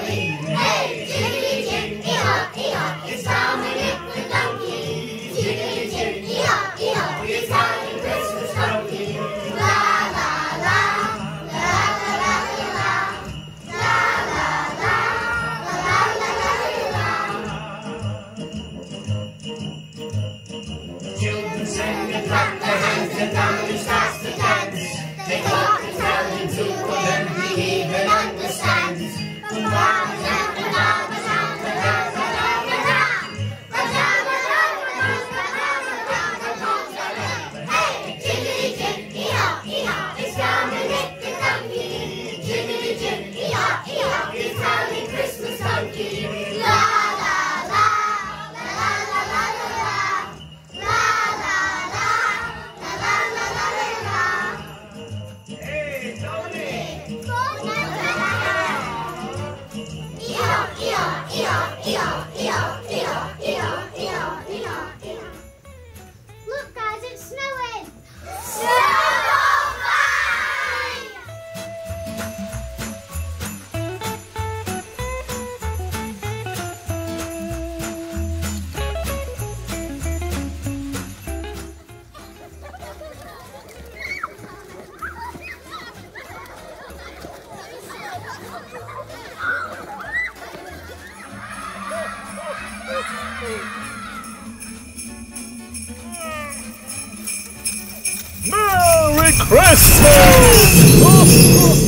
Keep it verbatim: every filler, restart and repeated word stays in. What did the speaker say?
Hey, jiggity jig, ee-haw, ee-haw, it's Dominic the donkey. Jiggity jig, ee-haw, ee-haw, it's Howling Christmas donkey. La la la, la la la la la, la la la, la la la la la. Children sing and clap their hands and Dominic starts to dance. They talk and tell him to them, he even understands. Hey, jiggity jig, ee-haw, ee-haw, it's Dominic the donkey. Jiggity jig, ee-haw, ee-haw, it's Howling Christmas donkey. La la la, la la la la la la, la la la, la la la la la la. Hey, Dominic! Ee-haw, ee-haw, ee-haw, ee-haw, ee-haw, ee-haw, ee-haw, ee-haw, ee-haw, ee-haw. Look, guys, it's snowing! Snowflake! Merry Christmas!